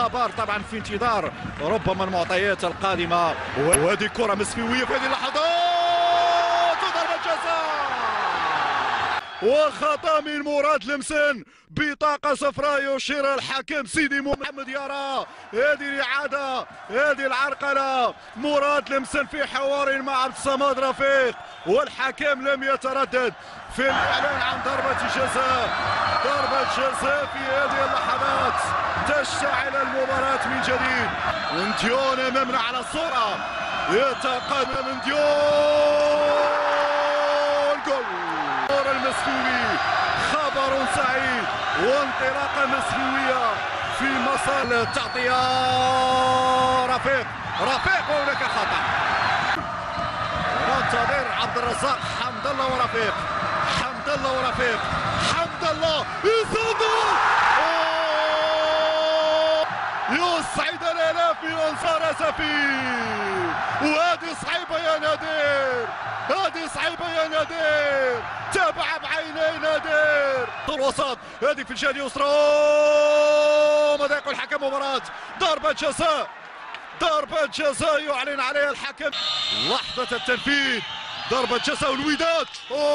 لابار طبعا في انتظار ربما المعطيات القادمه. وهذه كره مسفويه في هذه اللحظات وضربه جزاء وخطا من مراد لمسن، بطاقه صفراء يشير الحكم سيدي محمد يرى هذه الاعاده، هذه العرقله. مراد لمسن في حوار مع عبد الصمد رفيق والحكم لم يتردد في الاعلان عن ضربه جزاء. ضربه جزاء في هذه اللحظات تشتعل المباراه من جديد. ونديون امامنا على الصوره، يتقدم نديون، جول المسلوي. خبر سعيد وانطلاقه مسلويه في مسار التغطيه. رفيق وهناك خطا. منتظر عبد الرزاق حمد الله ورفيق، حمد الله يصدر. يسعد الالاف من انصار اسفي. وهذه صعيبه يا نادر، هذه صعيبه يا نادر، تابع بعيني نادر. الوسط هذه في الجهه اليسرى، ماذا يقول الحكم؟ مباراه ضربه جزاء، ضربه جزاء يعلن عليها الحكم. لحظه التنفيذ، ضربه جزاء والوداد.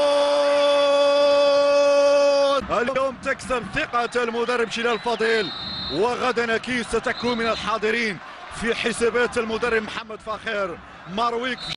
اليوم تكسب ثقه المدرب جلال فضيل، وغدا اكيد ستكون من الحاضرين في حسابات المدرب محمد فاخر مرويك.